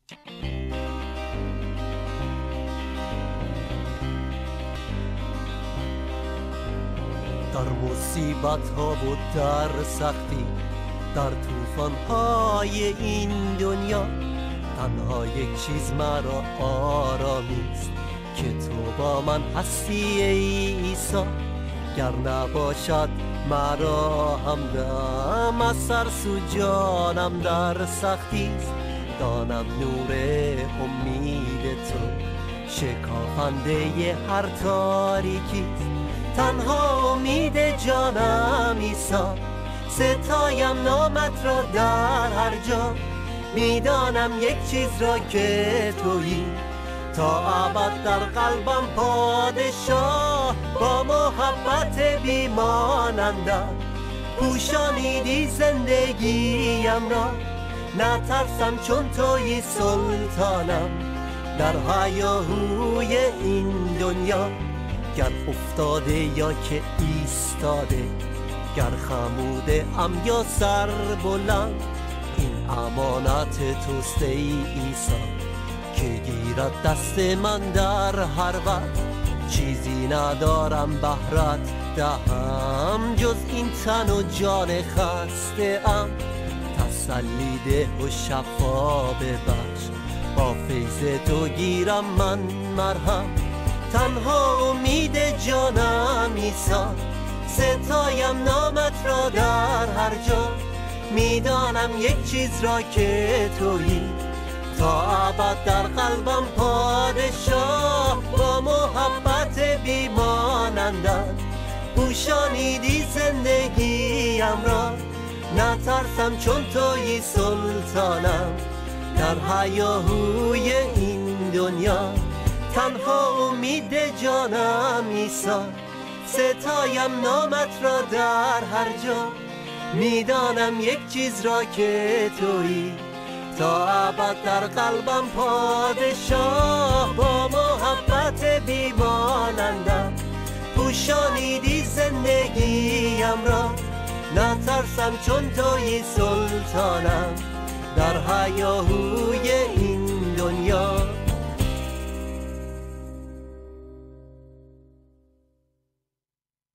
در مصیبت ها و در سختی، در طوفان های این دنیا، تنها یک چیز مرا آرامیست که تو با من هستی ای عیسی. گر نباشد مرا همدم، از سرسو جانم در سختیست. دانم نور امید تو شکافنده هر تاریکیست. تنها امید جانم عیسی، ستایم نامت را در هر جا. میدانم یک چیز را که تویی، تا ابد در قلبم پادشاه. با محبت بیمانندت پوشانیدی زندگیم را. نترسم چون تویی سلطانم در هیاهوی این دنیا. گر افتاده یا که ایستاده، گر خموده ام یا سر بلند، این امانت توست ای عیسی که گیرد دست من در هر وقت. چیزی ندارم بهرت دهم جز این تن و جان خسته ام. تسلی ده و شفا ببخش، با فیض تو گیرم من مرهم. تنها امید جانم عیسی، ستایم نامت را در هر جا. میدانم یک چیز را که تویی، تا ابد در قلبم پادشاه. با محبت بیمانندت پوشانیدی زندگیم را. نترسم چون تویی سلطانم در هیاهوی این دنیا. تنها امید جانم عیسی، ستایم نامت را در هر جا. میدانم یک چیز را که تویی، تا ابد در قلبم پادشاه. با محبت بیمانندت پوشانیدی زندگیم را. نترسم چون تویی سلطانم در هیاهوی